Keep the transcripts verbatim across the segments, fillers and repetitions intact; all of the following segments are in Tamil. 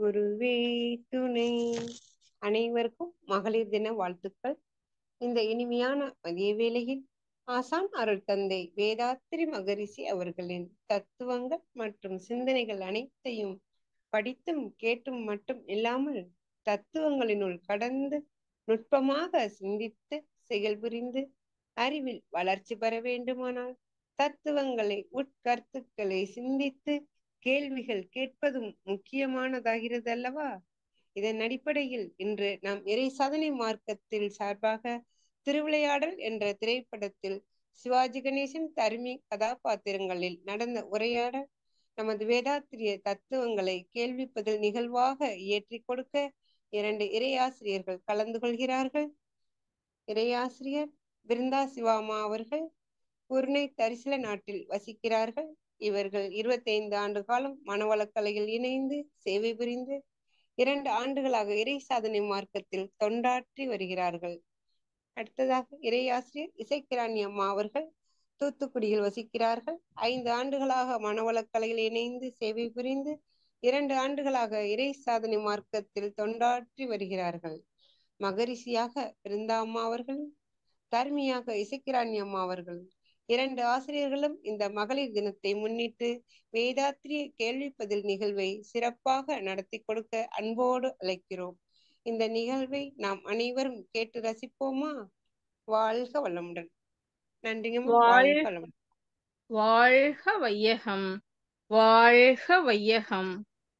குருவே துணை. அனைவருக்கும் மகளிர் தின வாழ்த்துக்கள். இந்த இனிமையான மதிய வேளையில் ஆசான் அருள் தந்தை வேதாத்திரி மகரிஷி அவர்களின் தத்துவங்கள் மற்றும் சிந்தனைகள் அனைத்தையும் படித்தும் கேட்டும் மட்டும் இல்லாமல் தத்துவங்களினுள் கடந்து நுட்பமாக சிந்தித்து செயல்புரிந்து அறிவில் வளர்ச்சி பெற வேண்டுமானால் தத்துவங்களை உட்கருத்துக்களை சிந்தித்து கேள்விகள் கேட்பதும் முக்கியமானதாகிறது அல்லவா? இதன் அடிப்படையில் இன்று நாம் இறை சாதனை மார்க்கத்தில் சார்பாக திருவிளையாடல் என்ற திரைப்படத்தில் சிவாஜி கணேசன் தர்மி கதாபாத்திரங்களில் நடந்த உரையாடல் நமது வேதாத்திரிய தத்துவங்களை கேள்விப்பதில் நிகழ்வாக இயற்றி கொடுக்க இரண்டு இறையாசிரியர்கள் கலந்து கொள்கிறார்கள். இறையாசிரியர் பிருந்தா சிவாமா அவர்கள் குருணை தரிசல நாட்டில் வசிக்கிறார்கள். இவர்கள் இருபத்தி ஐந்து ஆண்டு காலம் மனவளக்கலையில் இணைந்து சேவை புரிந்து இரண்டு ஆண்டுகளாக இறை சாதனை மார்க்கத்தில் தொண்டாற்றி வருகிறார்கள். அடுத்ததாக இறையாசிரியர் இசைக்கிராணி அம்மா அவர்கள் தூத்துக்குடியில் வசிக்கிறார்கள். ஐந்து ஆண்டுகளாக மனவளக்கலையில் இணைந்து சேவை புரிந்து இரண்டு ஆண்டுகளாக இறை சாதனை மார்க்கத்தில் தொண்டாற்றி வருகிறார்கள். மகரிஷியாக பிருந்தா அம்மா அவர்களும் தர்மியாக இசைக்கிராணி அம்மா அவர்களும் இரண்டு ஆசிரியர்களும் இந்த மகளிர் தினத்தை முன்னிட்டு வேதாத்திரிய கேள்வி பதில் நிகழ்வை சிறப்பாக நடத்தி கொடுக்க அன்போடு அழைக்கிறோம். இந்த நிகழ்வை நாம் அனைவரும் கேட்டு ரசிப்போமா? வாழ்க வளமுடன். நன்றிங்கம்மா. வாழ்க வளமுடன். வாழ்க வையகம், வாழ்க வையகம்,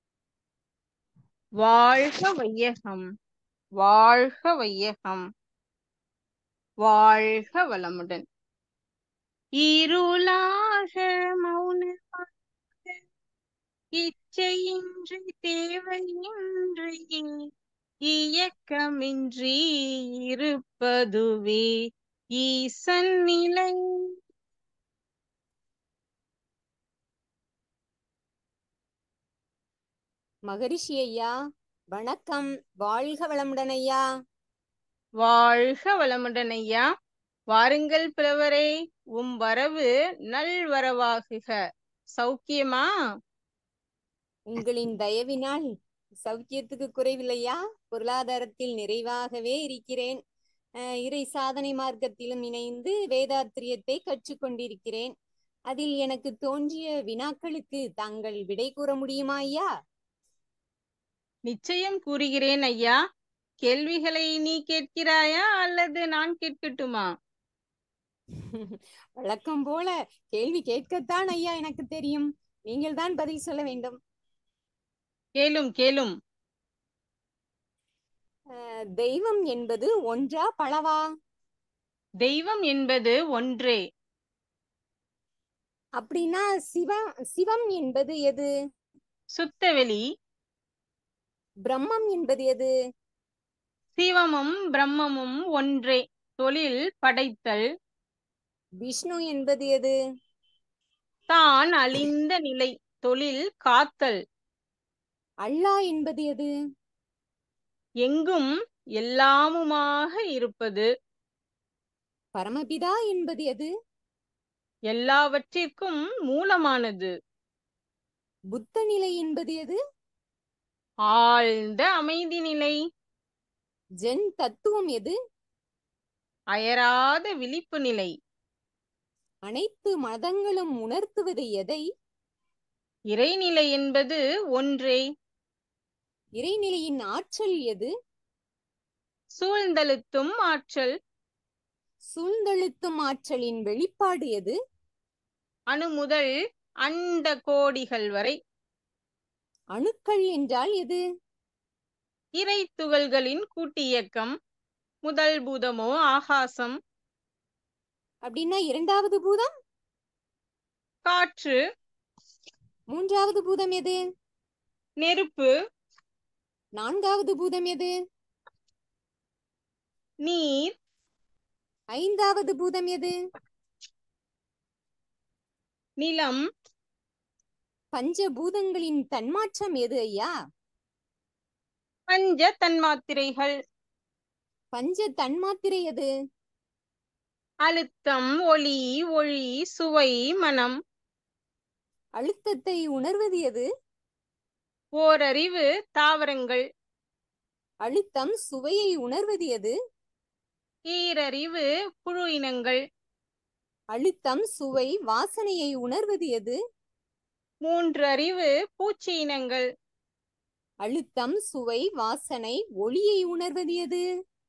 வாழ்க வையகம், வாழ்க வையகம், வாழ்க வளமுடன். இருளாக மௌனமாக இச்சையின்றி தேவையின்றி இயக்கமின்றி இருப்பதுவே ஈசன் நிலை. மகரிஷி ஐயா வணக்கம். வாழ்க வளமுடன் ஐயா. வாழ்க வளமுடன் ஐயா. வாருங்கள் புலவரே, உம் வரவு நல்வரவாகுக. சௌக்கியமா? உங்களின் தயவினால் சௌக்கியத்துக்கு குறைவில்லையா. பொருளாதாரத்தில் நிறைவாகவே இருக்கிறேன். இறை சாதனை மார்க்கத்திலும் இணைந்து வேதாத்திரியத்தை கற்றுக்கொண்டிருக்கிறேன். அதில் எனக்கு தோன்றிய வினாக்களுக்கு தாங்கள் விடை கூற முடியுமா ஐயா? நிச்சயம் கூறுகிறேன் ஐயா. கேள்விகளை நீ கேட்கிறாயா அல்லது நான் கேட்கட்டுமா? வழக்கம் போல கேள்வி கேட்கத்தான் ஐயா எனக்கு தெரியும். நீங்கள் தான் பதில் சொல்ல வேண்டும். கேளும் கேளும். தெய்வம் என்பது ஒன்றா பலவா? தெய்வம் என்பது ஒன்றே. அப்படின்னா சிவம் சிவம் என்பது எது? சுத்தவெளி. பிரம்மம் என்பது எது? சிவமும் பிரம்மமும் ஒன்றே. தொழில் படைத்தல். விஷ்ணு என்பது எது? தான் அழிந்த நிலை. தொழில் காத்தல். அல்லாஹ் என்பது எது? எங்கும் எல்லாமுமாக இருப்பது. பரமபிதா என்பது எது? எல்லாவற்றிற்கும் மூலமானது. புத்த நிலை என்பது எது? ஆழ்ந்த அமைதி நிலை. ஜென் தத்துவம் எது? அயராத விழிப்பு நிலை. அனைத்து மதங்களும் உணர்த்துவது எதை? இறைநிலை என்பது ஒன்றே. இறைநிலையின் ஆற்றல் எது? சூழ்ந்தழுத்தும் ஆற்றல். சூழ்ந்தழுத்தும் ஆற்றலின் வெளிப்பாடு எது? அணு முதல் அண்ட கோடிகள் வரை. அணுக்கள் என்றால் எது? இறை துகள்களின் கூட்டியக்கம். முதல் பூதமோ ஆகாசம். அப்படின்னா இரண்டாவது பூதம்? காற்று. மூன்றாவது பூதம் எது? நெருப்பு. நான்காவது பூதம் எது? நீர். ஐந்தாவது பூதம் எது? நிலம். பஞ்சபூதங்களின் தன்மாற்றம் எது ஐயா? பஞ்ச தன்மாத்திரைகள். பஞ்ச தன்மாத்திரை எது? அழுத்தம், ஒளி, ஒளி, சுவை, மனம். அழுத்தத்தை உணர்வது எது? ஓரறிவு தாவரங்கள். அழுத்தம் சுவையை உணர்வது எது? ஈரறிவு புழு இனங்கள். அழுத்தம் சுவை வாசனையை உணர்வது எது? மூன்று அறிவு பூச்சி இனங்கள். அழுத்தம் சுவை வாசனை ஒளியை உணர்வது எது?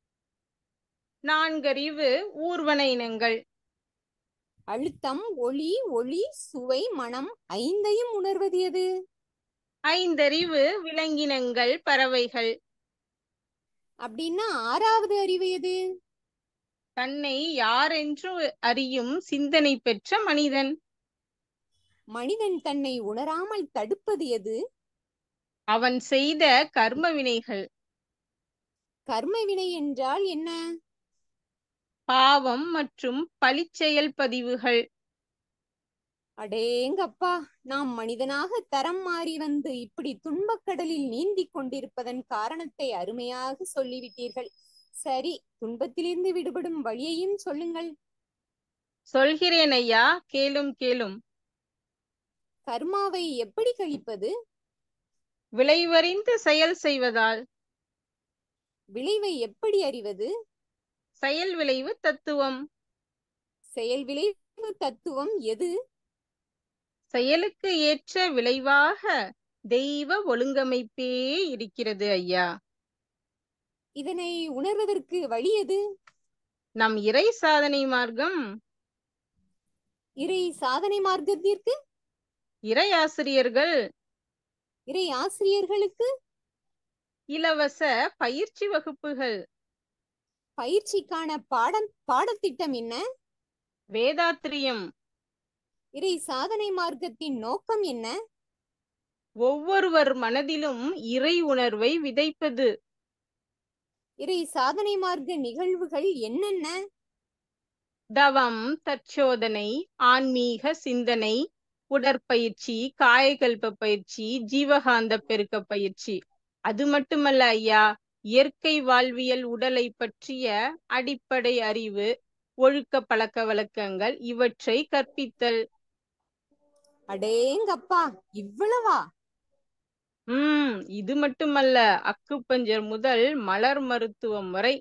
நான்கறிவு ஊர்வன இனங்கள். அழுத்தம் ஒளி ஒளி சுவை மனம் ஐந்தையும் உணர்வது எது? ஐந்தறிவு விலங்கினங்கள் பறவைகள். அப்படின்னா ஆறாவது அறிவு எது? தன்னை யாரென்று அறியும் சிந்தனை பெற்ற மனிதன். மனிதன் தன்னை உணராமல் தடுப்பது எது? அவன் செய்த கர்ம வினைகள். கர்ம வினை என்றால் என்ன? பாவம் மற்றும் பழிச்செயல் பதிவுகள். அடேங்கப்பா, நாம் மனிதனாக தரம் மாறி வந்து இப்படி துன்பக்கடலில் நீந்தி கொண்டிருப்பதன் காரணத்தை அருமையாக சொல்லிவிட்டீர்கள். சரி, துன்பத்திலிருந்து விடுபடும் வழியையும் சொல்லுங்கள். சொல்கிறேன் ஐயா, கேளும் கேளும். கர்மாவை எப்படி கழிப்பது? விளைவறிந்து செயல் செய்வதால். விளைவை எப்படி அறிவது? செயல் விளைவு தத்துவம். செயல் விளைவு தத்துவம் எது? செயலுக்கு ஏற்ற விளைவாக தெய்வ ஒழுங்கமைப்பே இருக்கிறது ஐயா. இதனை உணர்வதற்கு வழி எது? நம் இறை சாதனை மார்க்கம். இறை சாதனை மார்க்கத்திற்கு இறை ஆசிரியர்கள். இறை ஆசிரியர்களுக்கு இலவச பயிற்சி வகுப்புகள். பயிற்சிக்கான பாடம் பாடத்திட்டம் என்ன? வேதாத்திரியம். இறை சாதனை மார்க்கத்தின் நோக்கம் என்ன? ஒவ்வொருவர் மனதிலும் இறை உணர்வை விதைப்பது. இறை சாதனை மார்க்க நிகழ்வுகள் என்னென்ன? தவம், தற்சோதனை, ஆன்மீக சிந்தனை, உடற்பயிற்சி, காயகல்ப பயிற்சி, ஜீவகாந்த பெருக்க பயிற்சி. அது மட்டுமல்ல ஐயா, இயற்கை வாழ்வியல் உடலை பற்றிய அடிப்படை அறிவு, ஒழுக்க பழக்க வழக்கங்கள் இவற்றை கற்பித்தல். அடேங்கப்பா, இவ்வளவா? உம் இது மட்டுமல்ல, அக்குப்பஞ்சர் முதல் மலர் மருத்துவம் வரை.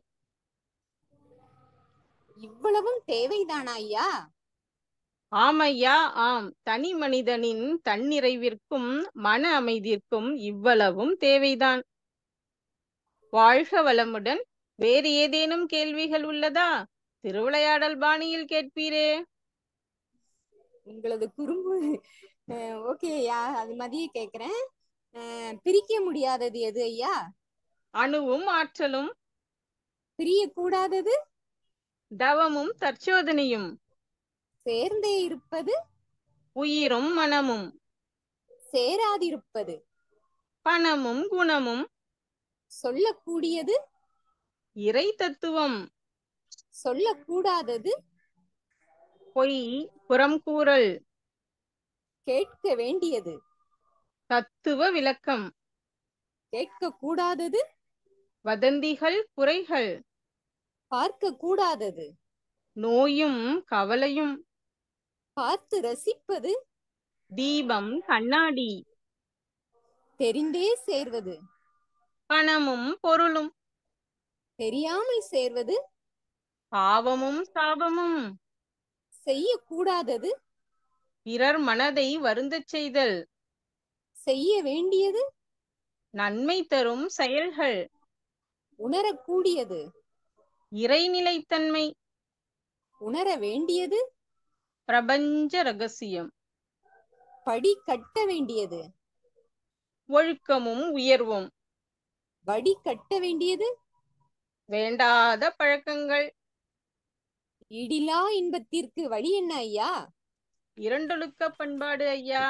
இவ்வளவும் தேவைதானா ஐயா? ஆமையா, ஆம். தனி மனிதனின் தன்னிறைவிற்கும் மன அமைதிக்கும் இவ்வளவும் தேவைதான். வாழ்க வளமுடன். வேறு ஏதேனும் கேள்விகள் உள்ளதா? திருவிளையாடல் பாணியில் கேட்பீரே. உங்களது குறும்பு ஓகே ஐயா, அது மதிய கேக்குறேன். அஹ், பிரிக்க முடியாதது எது ஐயா? அணுவும் ஆற்றலும். பிரிய கூடாதது? தவமும் தற்சோதனையும். சேர்ந்தே இருப்பது? உயிரும் மனமும். சேராதிருப்பது? பணமும் குணமும். சொல்லக்கூடியது? இறை தத்துவம். சொல்லக்கூடாதது? பொய், புறம்கூறல். கேட்க வேண்டியது? தத்துவ விளக்கம். கேட்க கூடாதது? வதந்திகள், குறைகள். பார்க்க கூடாதது? நோயும் கவலையும். பார்த்து ரசிப்பது? தீபம், கண்ணாடி. தெரிந்தே சேர்வது? பணமும் பொருளும். தெரியாமல் சேர்வது? பாவமும் சாபமும். செய்யக்கூடாதது? பிறர் மனதை வருந்தச் செய்தல். செய்ய வேண்டியது? நன்மை தரும் செயல்கள். உணரக்கூடியது? இறைநிலைத்தன்மை. உணர வேண்டியது? பிரபஞ்ச ரகசியம். படி கட்ட வேண்டியது? ஒழுக்கமும் உயர்வும். வடி கட்ட வேண்டியது? வேண்டாத பழக்கங்கள். இடிலா இன்பத்திற்கு வழி என்ன ஐயா? இரண்டொழுக்க பண்பாடு ஐயா.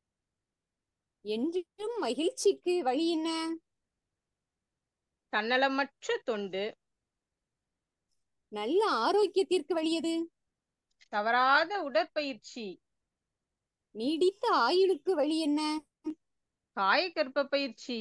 என்றும் மகிழ்ச்சிக்கு வழி என்ன? தன்னலமற்ற தொண்டு. நல்ல ஆரோக்கியத்திற்கு வழி எது? தவறாத உடற்பயிற்சி. நீடித்த ஆயுளுக்கு வழி என்ன? காயகற்ப பயிற்சி.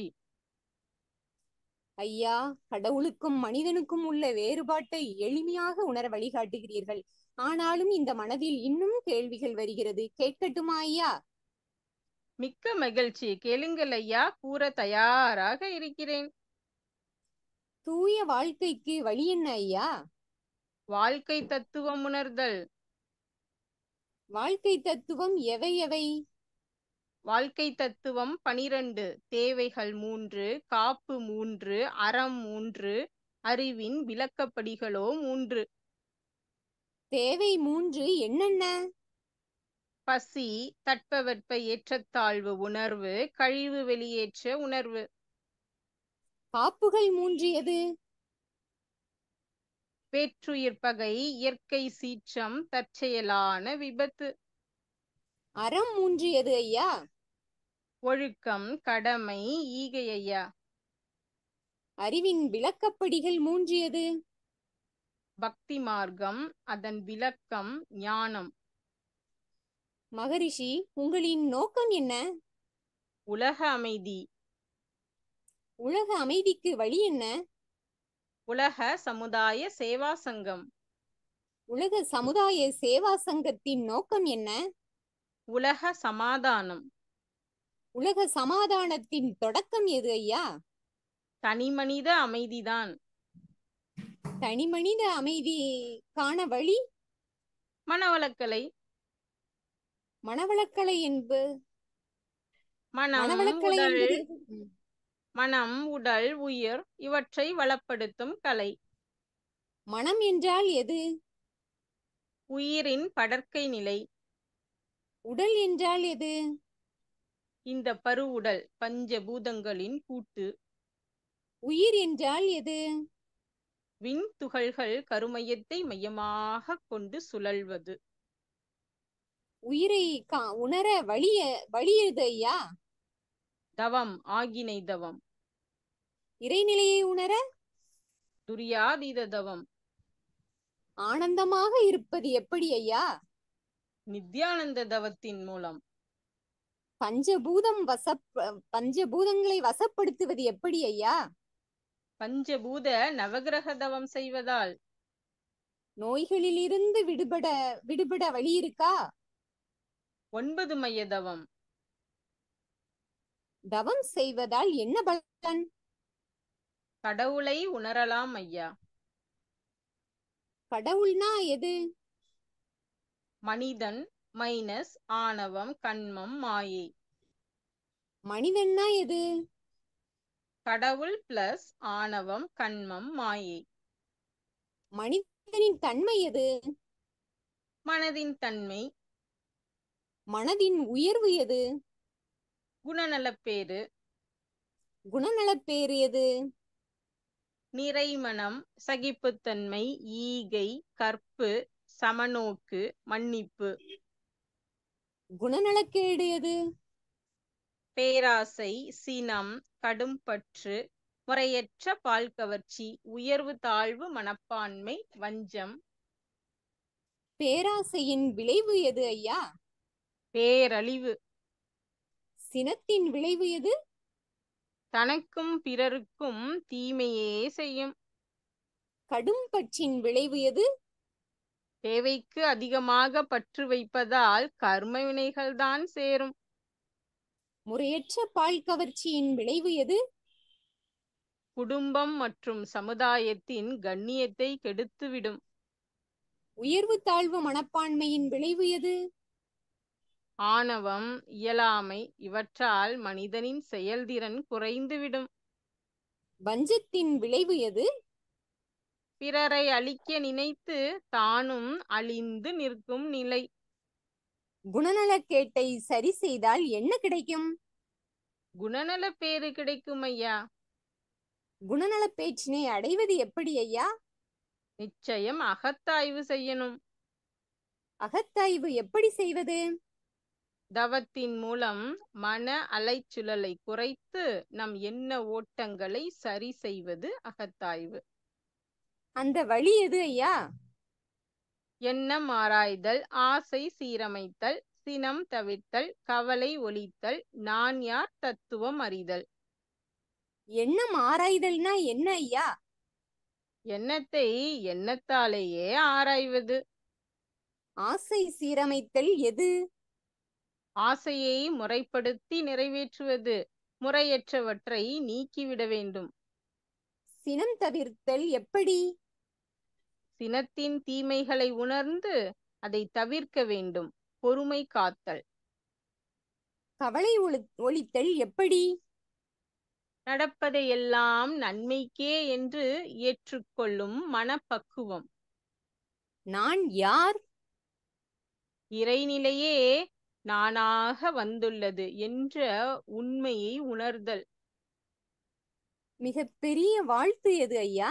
ஐயா, கடவுளுக்கும் மனிதனுக்கும் உள்ள வேறுபாட்டை எளிமையாக உணர வழிகாட்டுகிறீர்கள். ஆனாலும் இந்த மனதில் இன்னும் கேள்விகள் வருகிறது. கேட்கட்டுமா ஐயா? மிக்க மகிழ்ச்சி. கேளுங்கள் ஐயா, கூற தயாராக இருக்கிறேன். தூய வாழ்க்கைக்கு வழி என்ன ஐயா? வாழ்க்கை தத்துவம் உணர்தல். வாழ்க்கை தத்துவம் எவை எவை? வாழ்க்கை தத்துவம் பனிரண்டு. தேவைகள் மூன்று, காப்பு மூன்று, அறம் மூன்று, அறிவின் விளக்கப்படிகளோ மூன்று. தேவை மூன்று என்னென்ன? பசி, தட்பவெட்ப ஏற்றத்தாழ்வு உணர்வு, கழிவு வெளியேற்ற உணர்வு. காப்புகள் மூன்று எது? வேற்றுயிர் பகை, இயற்கை சீற்றம், தற்செயலான விபத்து. அறம் மூன்று எது ஐயா? ஒழுக்கம், கடமை, ஈகை ஐயா. அறிவின் விளக்கப்படிகள் மூன்று எது? பக்தி மார்க்கம், அதன் விளக்கம் ஞானம். மகரிஷி, உங்களின் நோக்கம் என்ன? உலக அமைதி. உலக அமைதிக்கு வழி என்ன? உலக சமுதாய சேவா சங்கம். உலக சமுதாய சேவா சங்கத்தின் நோக்கம் என்ன? உலக சமாதானம். உலக சமாதானத்தின் தொடக்கம் எது ஐயா? தனிமனித அமைதிதான். தனிமனித அமைதி காண வழி? மனவளக்கலை. மனவளக்கலை என்பது மனம், மனவளக்கலை உடல், என்பது எது? ம். மனம், உடல், உயிர் இவற்றை வளப்படுத்தும் கலை. மனம் என்றால் எது? உயிரின் படர்க்கை நிலை. உடல் என்றால் எது? இந்த பருவுடல் பஞ்சபூதங்களின் கூட்டு. உயிர் என்றால் எது? விண் துகள்கள் கருமையத்தை மையமாக கொண்டு சுழல்வது. உயிரை கா- உணர வழிய வழி எது ஐயா? தவம், ஆகினை தவம். இறைநிலையை உணர துரியாதீத தவம். ஆனந்தமாக இருப்பது எப்படி ஐயா? நித்யானந்த தவத்தின் மூலம். பஞ்சபூதம் வசப் பஞ்சபூதங்களை வசப்படுத்துவது எப்படி ஐயா? பஞ்சபூத நவகிரக தவம் செய்வதால். நோய்களில் இருந்து விடுபட விடுபட வழி இருக்கா? ஒன்பது மைய தவம். தவம் செய்வதால் என்ன பலன்? கடவுளை உணரலாம் ஐயா. கடவுள்னா எது? மனிதன் மைனஸ் ஆணவம், கண்மம், மாயை. மனிதன்னா எது? கடவுள் பிளஸ் ஆணவம், கண்மம், மாயை. மனிதனின் தன்மை எது? மனதின் தன்மை. மனதின் உயர்வு எது? குணநலப்பேறு. குணநலப்பேறு எது? நிறைமனம், சகிப்புத்தன்மை, ஈகை, கற்பு, சமநோக்கு, மன்னிப்பு. குணநலக்கேடு எது? பேராசை, சினம், கடும்பற்று, முறையற்ற பால் கவர்ச்சி, உயர்வு தாழ்வு மனப்பான்மை, வஞ்சம். பேராசையின் விளைவு எது ஐயா? பேரழிவு. சினத்தின் விளைவு எது? தனக்கும் பிறருக்கும் தீமையே செய்யும். கடும் பற்றின் விளைவு எது? தேவைக்கு அதிகமாக பற்று வைப்பதால் கர்ம வினைகள்தான் சேரும். முறையற்ற பால் கவர்ச்சியின் விளைவு எது? குடும்பம் மற்றும் சமுதாயத்தின் கண்ணியத்தை கெடுத்துவிடும். உயர்வு தாழ்வு மனப்பான்மையின் விளைவு எது? ஆணவம், இயலாமை இவற்றால் மனிதனின் செயல்திறன் குறைந்துவிடும். வஞ்சத்தின் விளைவு எது? பிறரை அழிக்க நினைத்து தானும் அழிந்து நிற்கும் நிலை. குணநலக்கேட்டை சரி செய்தால் என்ன கிடைக்கும்? குணநல பேறு கிடைக்கும் ஐயா. குணநல பேச்சினை அடைவது எப்படி ஐயா? நிச்சயம் அகத்தாய்வு செய்யணும். அகத்தாய்வு எப்படி செய்வது? தவத்தின் மூலம் மன அலைச்சுழலை குறைத்து நம் எண்ண ஓட்டங்களை சரி செய்வது அகத்தாய்வு. அந்த வழி எது ஐயா? எண்ணம் ஆராய்தல், ஆசை சீரமைத்தல், சினம் தவிர்த்தல், கவலை ஒழித்தல், நான் யார் தத்துவம் அறிதல். எண்ணம் ஆராய்தல்னா என்ன ஐயா? எண்ணத்தை எண்ணத்தாலேயே ஆராய்வது. ஆசை சீரமைத்தல் எது? ஆசையை முறைப்படுத்தி நிறைவேற்றுவது, முறையற்றவற்றை நீக்கிவிட வேண்டும். சினம் தவிர்த்தல் எப்படி? சினத்தின் தீமைகளை உணர்ந்து அதை தவிர்க்க வேண்டும். பொறுமை காத்தல். கவலை ஒழித்தல் எப்படி? நடப்பதையெல்லாம் நன்மைக்கே என்று ஏற்றுக்கொள்ளும் மனப்பக்குவம். நான் யார்? இறைநிலையே நானாக வந்துள்ளது என்ற உண்மையை உணர்தல். மிக பெரிய வாழ்த்து எது ஐயா?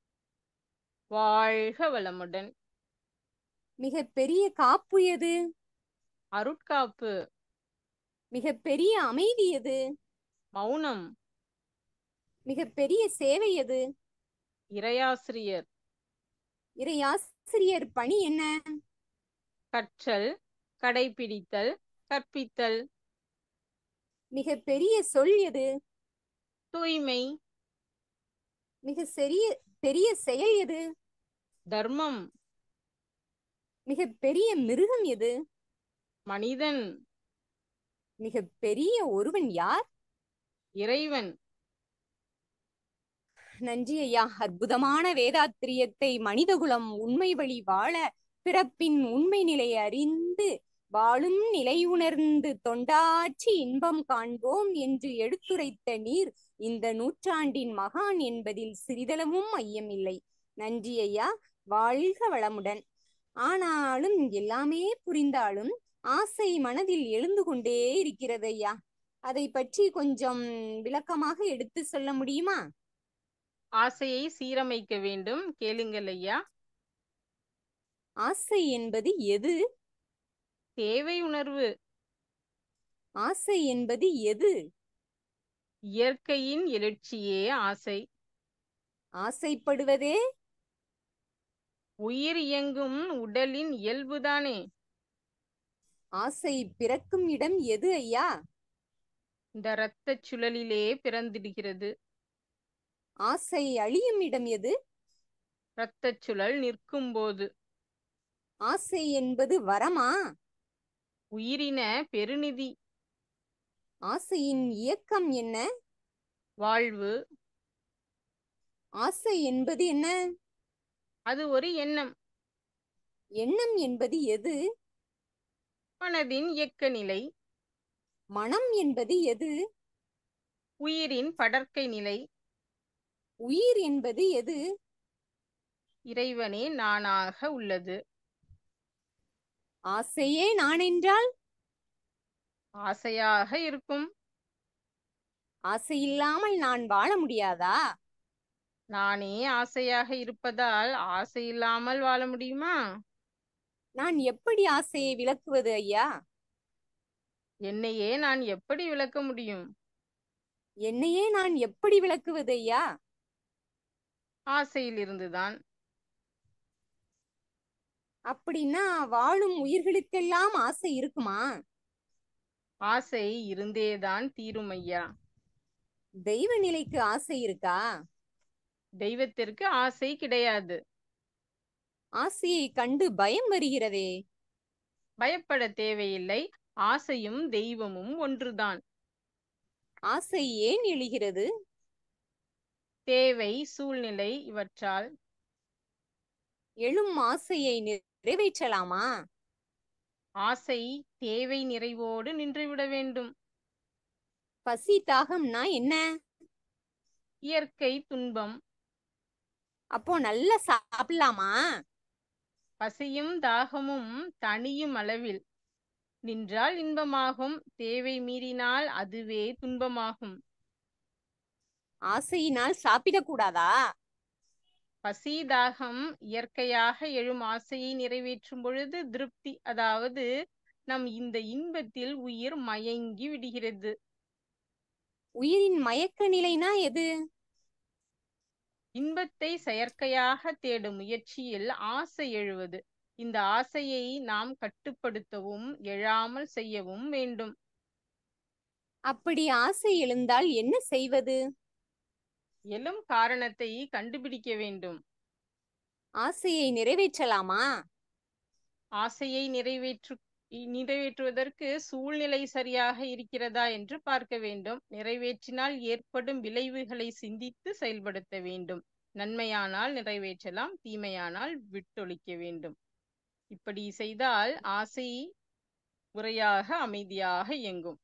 வாழ்க வளமுடன். மிக பெரிய காப்பு எது? அருட்காப்பு. மிக பெரிய அமைதி எது? மௌனம். மிக பெரிய சேவை எது? இறையாசிரியர். இறையாசிரியர் பணி என்ன? கற்றல், கடைபிடித்தல், கற்பித்தல். மிக பெரிய சொல் எது? தூய்மை. மிக சிறிய பெரிய செயல் எது? தர்மம். மிக பெரிய மிருகம் எது? மனிதன். மிக பெரிய ஒருவன் யார்? இறைவன். நன்றி ஐயா. அற்புதமான வேதாத்திரியத்தை மனிதகுலம் உண்மை வழி வாழ பிறப்பின் உண்மை நிலை அறிந்து வாழும் நிலை உணர்ந்து தொண்டாற்றி இன்பம் காண்போம் என்று எடுத்துரைத்த நீர் இந்த நூற்றாண்டின் மகான் என்பதில் சிறிதளவும் ஐயமில்லை. நன்றி ஐயா. வாழ்க வளமுடன். ஆனாலும் எல்லாமே புரிந்தாலும் ஆசை மனதில் எழுந்து கொண்டே இருக்கிறது ஐயா. அதை பற்றி கொஞ்சம் விளக்கமாக எடுத்து சொல்ல முடியுமா? ஆசையை சீரமைக்க வேண்டும். கேளுங்கள் ஐயா. ஆசை என்பது எது? தேவை உணர்வு. ஆசை என்பது எது? இயற்கையின் எழுச்சியே ஆசை. ஆசைப்படுவதே உயிர் இயங்கும் உடலின் இயல்புதானே. ஆசை பிறக்கும் இடம் எது ஐயா? இந்த இரத்த சுழலிலே பிறந்திடுகிறது. ஆசை அழியும் இடம் எது? இரத்த சுழல் நிற்கும் போது. ஆசை என்பது வரமா? உயிரின பெருநிதி. ஆசையின் இயக்கம் என்ன? வாழ்வு. ஆசை என்பது என்ன? அது ஒரு எண்ணம். எண்ணம் என்பது எது? மனதின் இயக்க நிலை. மனம் என்பது எது? உயிரின் படர்க்கை நிலை. உயிர் என்பது எது? இறைவனே நானாக உள்ளது. ஆசையே நான் என்றால் ஆசையாக இருக்கும். ஆசை இல்லாமல் நான் வாழ முடியாதா? நானே ஆசையாக இருப்பதால் ஆசை இல்லாமல் வாழ முடியுமா? நான் எப்படி ஆசையை விளக்குவது ஐயா? என்னையே நான் எப்படி விளக்க முடியும்? என்னையே நான் எப்படி விளக்குவது ஐயா? ஆசையிலிருந்துதான். அப்படின்னா வாழும் உயிர்களுக்கெல்லாம் ஆசை இருக்குமா? ஆசை இருந்தேதான் தீரும் ஐயா. தெய்வ நிலைக்கு ஆசை இருக்கா? தெய்வத்திற்கு ஆசை கிடையாது. ஆசையை கண்டு பயம் வருகிறதே. பயப்பட தேவையில்லை. ஆசையும் தெய்வமும் ஒன்றுதான். ஆசை ஏன் எழுகிறது? தேவை, சூழ்நிலை இவற்றால். எழும் ஆசையை நிறைவேற்றலாமா? ஆசை தேவை நிறைவோடு நின்றுவிட வேண்டும். பசி தாகம்னா என்ன? இயற்கை துன்பம். அப்போ நல்லா சாப்பிடலாமா? பசியும் தாகமும் தனியும் அளவில் நின்றால் இன்பமாகும். தேவை மீறினால் அதுவே துன்பமாகும். ஆசையினால் சாப்பிடக்கூடாதா? பசி தாகம் இயற்கையாக எழும் ஆசையை நிறைவேற்றும் பொழுது திருப்தி, அதாவது நம் இந்த இன்பத்தில் உயிர் மயங்கி விடுகிறது. உயிரின் மயக்க நிலைனா எது? இன்பத்தை செயற்கையாக தேடும் முயற்சியில் ஆசை எழுவது. இந்த ஆசையை நாம் கட்டுப்படுத்தவும் எழாமல் செய்யவும் வேண்டும். அப்படி ஆசை எழுந்தால் என்ன செய்வது? எழும் காரணத்தை கண்டுபிடிக்க வேண்டும். ஆசையை நிறைவேற்றலாமா? ஆசையை நிறைவேற்று இ- நிறைவேற்றுவதற்கு சூழ்நிலை சரியாக இருக்கிறதா என்று பார்க்க வேண்டும். நிறைவேற்றினால் ஏற்படும் விளைவுகளை சிந்தித்து செயல்படுத்த வேண்டும். நன்மையானால் நிறைவேற்றலாம், தீமையானால் விட்டொழிக்க வேண்டும். இப்படி செய்தால் ஆசை முறையாக அமைதியாக இயங்கும்.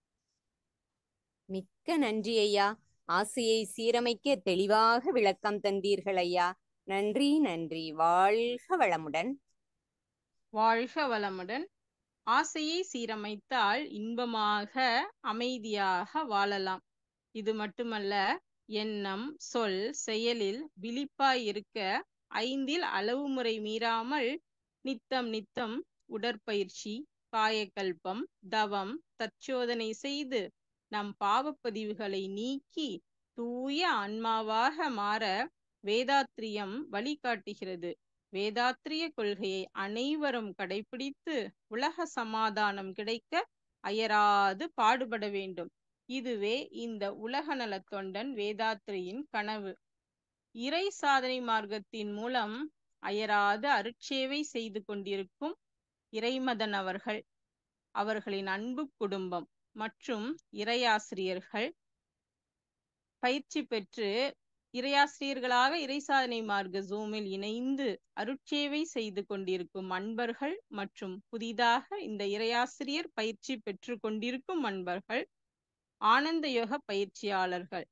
மிக்க நன்றி ஐயா. ஆசையை சீரமைக்க தெளிவாக விளக்கம் தந்தீர்கள் ஐயா. நன்றி நன்றி. வாழ்க வளமுடன். வாழ்க வளமுடன். ஆசையை சீரமைத்தால் இன்பமாக அமைதியாக வாழலாம். இது மட்டுமல்ல, எண்ணம், சொல், செயலில் விழிப்பாய் இருக்க ஐந்தில் அளவு முறை மீறாமல் நித்தம் நித்தம் உடற்பயிற்சி, காயக்கல்பம், தவம், தற்சோதனை செய்து நம் பாவப்பதிவுகளை நீக்கி தூய ஆன்மாவாக மாற வேதாத்திரியம் வழிகாட்டுகிறது. வேதாத்திரிய கொள்கையை அனைவரும் கடைபிடித்து உலக சமாதானம் கிடைக்க அயராது பாடுபட வேண்டும். இதுவே இந்த உலக நலத் தொண்டன் வேதாத்திரியின் கனவு. இறை சாதனை மார்க்கத்தின் மூலம் அயராது அருட்சேவை செய்து கொண்டிருக்கும் இறைமதன் அவர்கள், அவர்களின் அன்பு குடும்பம் மற்றும் இறையாசிரியர்கள் பயிற்சி பெற்று இறையாசிரியர்களாக இறை சாதனை மார்க்க ஜூமில் இணைந்து அருட்சேவை செய்து கொண்டிருக்கும் அன்பர்கள் மற்றும் புதிதாக இந்த இறையாசிரியர் பயிற்சி பெற்று கொண்டிருக்கும் அன்பர்கள், ஆனந்த யோக பயிற்சியாளர்கள்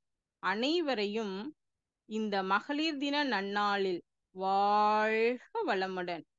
அனைவரையும் இந்த மகளிர் தின நன்னாளில் வாழ்க வளமுடன்